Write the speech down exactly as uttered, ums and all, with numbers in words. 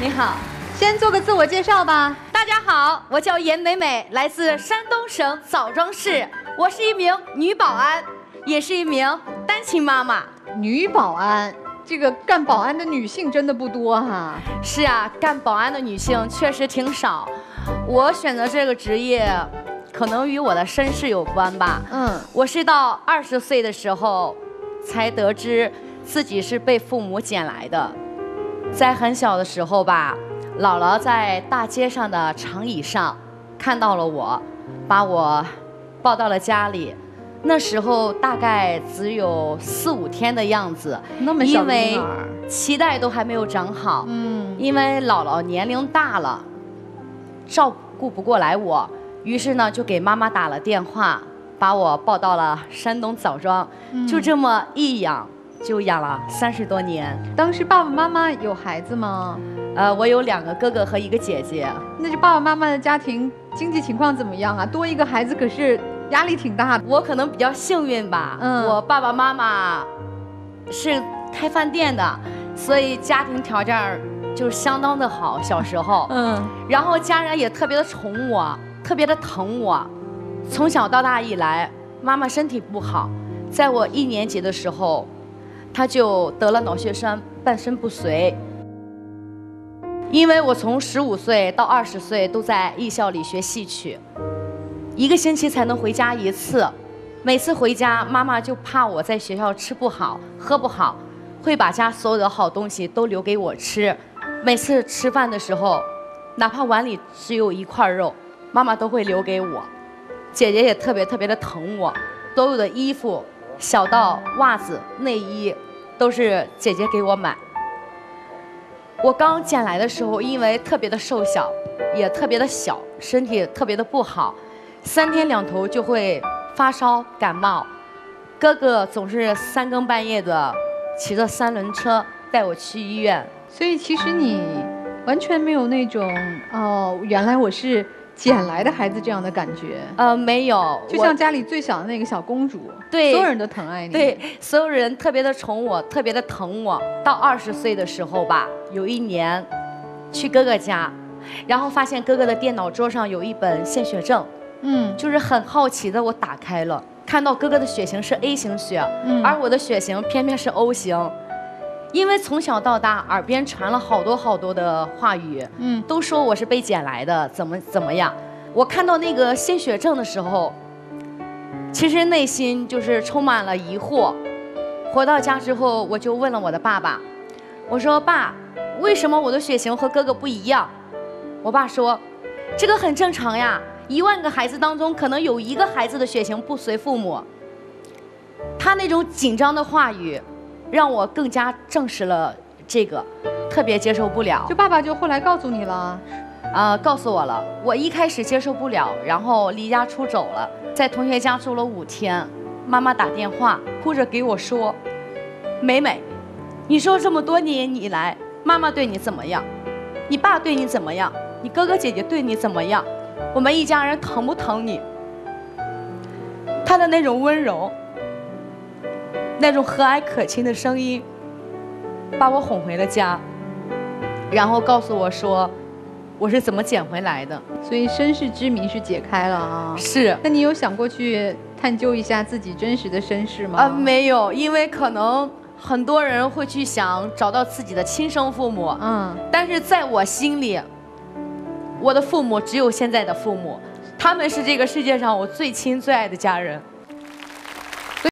你好， 先做个自我介绍吧。 大家好，我叫严美美，来自山东省枣庄市，我是一名女保安，也是一名单亲妈妈。 女保安，这个干保安的女性真的不多哈。 是啊，干保安的女性确实挺少。我选择这个职业，可能与我的身世有关吧。嗯，我是到二十岁的时候，才得知自己是被父母捡来的。在很小的时候吧，姥姥在大街上的长椅上看到了我，把我抱到了家里。那时候大概只有四五天的样子， 那么小的婴儿， 因为脐带都还没有长好。嗯，因为姥姥年龄大了，照顾不过来我，于是呢就给妈妈打了电话，把我抱到了山东枣庄，嗯、就这么一养就养了三十多年。 当时爸爸妈妈有孩子吗？ 呃，我有两个哥哥和一个姐姐。 那就爸爸妈妈的家庭经济情况怎么样啊？多一个孩子可是压力挺大的。 我可能比较幸运吧，嗯，我爸爸妈妈是开饭店的，所以家庭条件就相当的好。小时候，嗯，然后家人也特别的宠我，特别的疼我。从小到大以来，妈妈身体不好，在我一年级的时候，她就得了脑血栓，半身不遂。因为我从十五岁到二十岁都在艺校里学戏曲，一个星期才能回家一次。每次回家，妈妈就怕我在学校吃不好、喝不好，会把家所有的好东西都留给我吃。每次吃饭的时候，哪怕碗里只有一块肉，妈妈都会留给我。姐姐也特别特别的疼我，所有的衣服，小到袜子、内衣，都是姐姐给我买。我刚捡来的时候，因为特别的瘦小，也特别的小，身体特别的不好，三天两头就会发烧感冒。哥哥总是三更半夜的骑着三轮车带我去医院。 所以其实你完全没有那种哦，原来我是捡来的孩子这样的感觉。 呃，没有， 就像家里最小的那个小公主， 对， 所有人都疼爱你， 对，所有人特别的宠我，特别的疼我。到二十岁的时候吧，有一年去哥哥家，然后发现哥哥的电脑桌上有一本献血证，嗯，就是很好奇的，我打开了，看到哥哥的血型是 A 型血，嗯，而我的血型偏偏是 O 型。因为从小到大耳边传了好多好多的话语，嗯，都说我是被捡来的，怎么怎么样。我看到那个献血证的时候，其实内心就是充满了疑惑。回到家之后，我就问了我的爸爸，我说爸，为什么我的血型和哥哥不一样？我爸说，这个很正常呀，一万个孩子当中可能有一个孩子的血型不随父母。他那种紧张的话语让我更加证实了这个，特别接受不了。 就爸爸就后来告诉你了， 呃，告诉我了。我一开始接受不了，然后离家出走了，在同学家住了五天。妈妈打电话哭着给我说：“美美，你说这么多年以来，妈妈对你怎么样？你爸对你怎么样？你哥哥姐姐对你怎么样？我们一家人疼不疼你？”他的那种温柔，那种和蔼可亲的声音，把我哄回了家，然后告诉我说我是怎么捡回来的。 所以身世之谜是解开了啊。 是。 那你有想过去探究一下自己真实的身世吗？ 啊、呃，没有，因为可能很多人会去想找到自己的亲生父母，嗯，但是在我心里，我的父母只有现在的父母，他们是这个世界上我最亲最爱的家人。